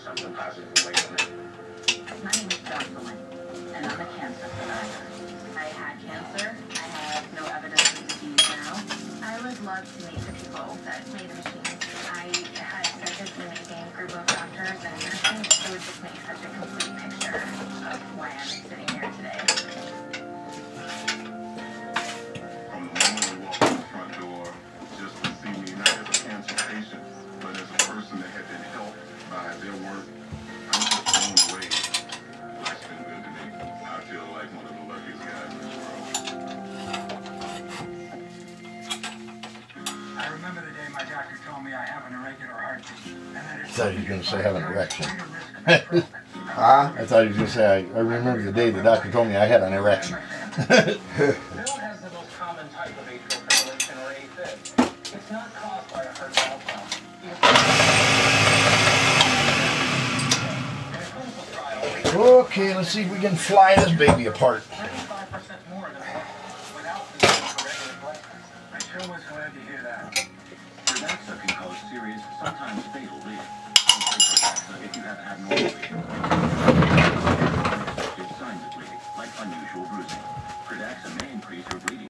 something positive away from it. My name is Jocelyn, and I'm a cancer survivor. I had cancer. I have no evidence of disease now. I would love to meet the people that made the machine. I had such an amazing group of doctors and nurses. It would just make such a complete picture of why I'm sitting here today. From the moment I walked in the front door, just to see me not as a cancer patient, but as a person that had been helped by their work, I'm just blown away. Life's been good to me. I feel like one of the luckiest guys in this world. I remember the day my doctor told me I have an irregular heartbeat. I thought he was going to say have an erection. Huh? I thought he was going to say, I remember the day the doctor told me I had an erection. Bill has the most common type of atrial fibrillation, or AFib. It's not caused by a heart valve problem. Okay, let's see if we can fly this baby apart.